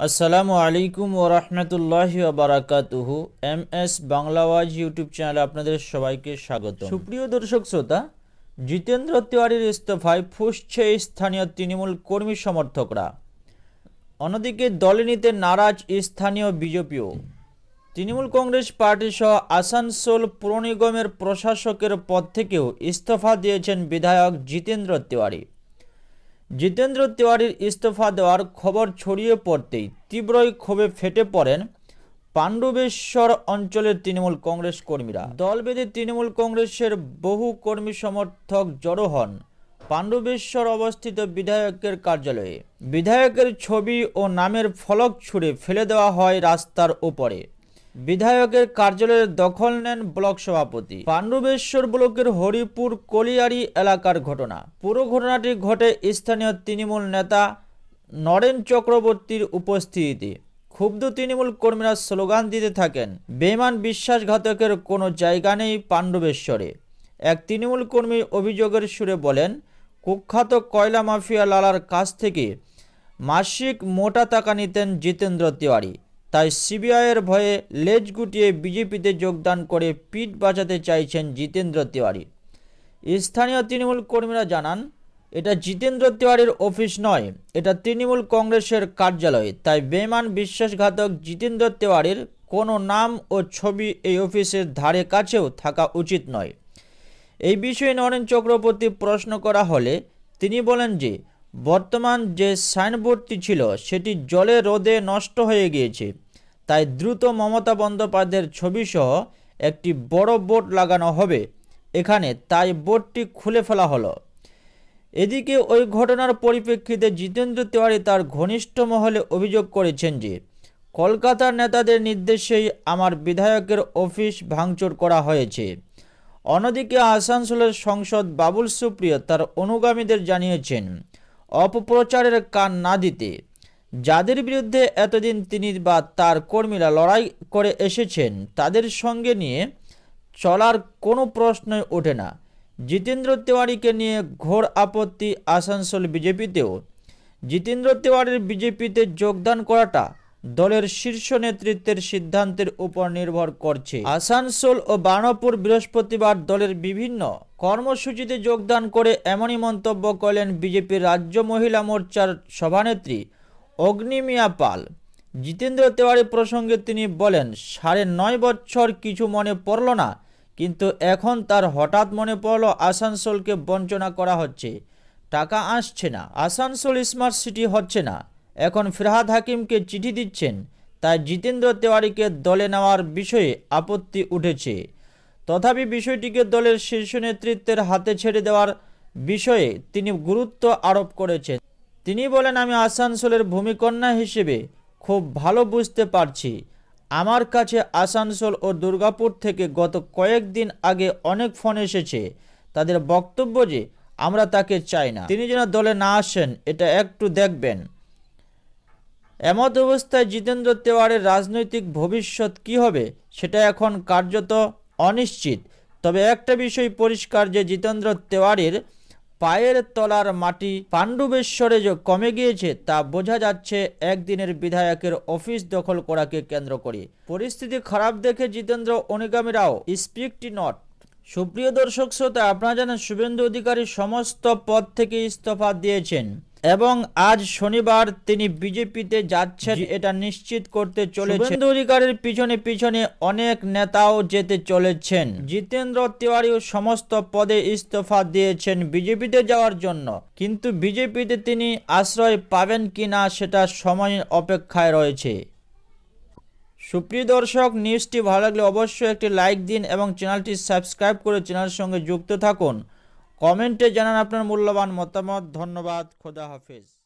আসসালামু আলাইকুম ওয়া রাহমাতুল্লাহি ওয়া বারাকাতুহু। এমএস বাংলা ওয়াজ ইউটিউব চ্যানেলে আপনাদের সবাইকে স্বাগত। সুপ্রিয় দর্শক শ্রোতা, জিতেন্দ্র তিওয়ারির ইস্তফায় ফুঁসছে স্থানীয় তৃণমূল কর্মী সমর্থকরা। অন্যদিকে দলে নিতে নারাজ স্থানীয় বিজেপিও। তৃণমূল কংগ্রেস পার্টি সহ আসানসোল পুর নিগমের প্রশাসকের পদ থেকেও ইস্তফা দিয়েছেন বিধায়ক জিতেন্দ্র তিওয়ারি। জিতেন্দ্র তিওয়ারির ইস্তফা দেওয়ার খবর ছড়িয়ে পড়তেই তীব্রই ক্ষোভে ফেটে পড়েন পাণ্ডবেশ্বর অঞ্চলের তৃণমূল কংগ্রেস কর্মীরা। দল বেঁধে তৃণমূল কংগ্রেসের বহু কর্মী সমর্থক জড়ো হন পাণ্ডবেশ্বর অবস্থিত বিধায়কের কার্যালয়ে। বিধায়কের ছবি ও নামের ফলক ছুঁড়ে ফেলে দেওয়া হয় রাস্তার ওপরে। বিধায়কের কার্যালয়ের দখল নেন ব্লক সভাপতি। পাণ্ডবেশ্বর ব্লকের হরিপুর কলিয়ারি এলাকার ঘটনা। পুরো ঘটনাটি ঘটে স্থানীয় তৃণমূল নেতা নরেন চক্রবর্তীর উপস্থিতিতে। ক্ষুব্ধ তৃণমূল কর্মীরা স্লোগান দিতে থাকেন, বেঈমান বিশ্বাসঘাতকের কোনো জায়গা নেই পাণ্ডবেশ্বরে। এক তৃণমূল কর্মী অভিযোগের সুরে বলেন, কুখ্যাত কয়লা মাফিয়া লালার কাছ থেকে মাসিক মোটা টাকা নিতেন জিতেন্দ্র তিওয়ারি। তাই সিবিআইয়ের ভয়ে লেজ গুটিয়ে বিজেপিতে যোগদান করে পিঠ বাঁচাতে চাইছেন জিতেন্দ্র তিওয়ারি। স্থানীয় তৃণমূল কর্মীরা জানান, এটা জিতেন্দ্র তিওয়ারির অফিস নয়, এটা তৃণমূল কংগ্রেসের কার্যালয়। তাই বেঈমান বিশ্বাসঘাতক জিতেন্দ্র তিওয়ারির কোনো নাম ও ছবি এই অফিসের ধারে কাছেও থাকা উচিত নয়। এই বিষয়ে নরেন চক্রবর্তী প্রশ্ন করা হলে তিনি বলেন যে বর্তমান যে সাইনবোর্ডটি ছিল সেটি জলে রোদে নষ্ট হয়ে গিয়েছে। তাই দ্রুত মমতা বন্দ্যোপাধ্যায়ের ছবি সহ একটি বড় বোর্ড লাগানো হবে এখানে, তাই বোর্ডটি খুলে ফেলা হলো। এদিকে ওই ঘটনার পরিপ্রেক্ষিতে জিতেন্দ্র তিওয়ারি তার ঘনিষ্ঠ মহলে অভিযোগ করেছেন যে কলকাতার নেতাদের নির্দেশেই আমার বিধায়কের অফিস ভাঙচুর করা হয়েছে। অন্যদিকে আসানসোলের সাংসদ বাবুল সুপ্রিয় তার অনুগামীদের জানিয়েছেন অপপ্রচারের কান না দিতে। যাদের বিরুদ্ধে এতদিন তিনি বা তার কর্মীরা লড়াই করে এসেছেন তাদের সঙ্গে নিয়ে চলার কোনো প্রশ্নই ওঠে না। জিতেন্দ্র তিওয়ারিকে নিয়ে ঘোর আপত্তি আসানসোল বিজেপিতেও। জিতেন্দ্র তিওয়ারির বিজেপিতে যোগদান করাটা দলের শীর্ষ নেতৃত্বের সিদ্ধান্তের উপর নির্ভর করছে। আসানসোল ও বার্নপুর বৃহস্পতিবার দলের বিভিন্ন কর্মসূচিতে যোগদান করে এমনই মন্তব্য করলেন বিজেপির রাজ্য মহিলা মোর্চার সভানেত্রী অগ্নিমিয়া পাল। জিতেন্দ্র তিওয়ারি প্রসঙ্গে তিনি বলেন, 9.5 বছর কিছু মনে পড়ল না, কিন্তু এখন তার হঠাৎ মনে পড়ল আসানসোলকে বঞ্চনা করা হচ্ছে, টাকা আসছে না, আসানসোল স্মার্ট সিটি হচ্ছে না। এখন ফিরহাদ হাকিমকে চিঠি দিচ্ছেন, তাই জিতেন্দ্র তিওয়ারিকে দলে নেওয়ার বিষয়ে আপত্তি উঠেছে। তথাপি বিষয়টিকে দলের শীর্ষ নেতৃত্বের হাতে ছেড়ে দেওয়ার বিষয়ে তিনি গুরুত্ব আরোপ করেছেন। তিনি বলেন, আমি আসানসোলের ভূমিকন্যা হিসেবে খুব ভালো বুঝতে পারছি। আমার কাছে আসানসোল ও দুর্গাপুর থেকে গত কয়েকদিন আগে অনেক ফোন এসেছে। তাদের বক্তব্য যে আমরা তাকে চাই না, তিনি যেন দলে না আসেন এটা একটু দেখবেন। এমত অবস্থায় জিতেন্দ্র তিওয়ারির রাজনৈতিক ভবিষ্যৎ কী হবে সেটা এখন কার্যত অনিশ্চিত। তবে একটা বিষয় পরিষ্কার যে জিতেন্দ্র তিওয়ারির পায়ের তলার মাটি পাণ্ডবেশ্বরে যে কমে গিয়েছে তা বোঝা যাচ্ছে একদিনের বিধায়কের অফিস দখল করাকে কেন্দ্র করে। পরিস্থিতি খারাপ দেখে জিতেন্দ্র অনুগামীরাও স্পিকটি নট। সুপ্রিয় দর্শক শ্রোতা, আপনারা জানেন শুভেন্দু অধিকারী সমস্ত পদ থেকে ইস্তফা দিয়েছেন এবং আজ শনিবার তিনি বিজেপিতে যাচ্ছেন এটা নিশ্চিত করতে চলেছেন। শুভেন্দু অধিকারীর পিছনে পিছনে অনেক নেতাও যেতে চলেছেন। জিতেন্দ্র তিওয়ারিও সমস্ত পদে ইস্তফা দিয়েছেন বিজেপিতে যাওয়ার জন্য, কিন্তু বিজেপিতে তিনি আশ্রয় পাবেন কিনা সেটা সময়ের অপেক্ষায় রয়েছে। সুপ্রিয় দর্শক, নিউজটি ভালো লাগলে অবশ্যই একটি লাইক দিন এবং চ্যানেলটি সাবস্ক্রাইব করে চ্যানেলের সঙ্গে যুক্ত থাকুন। কমেন্টে জানান আপনার মূল্যবান মতামত। ধন্যবাদ। খোদা হাফেজ।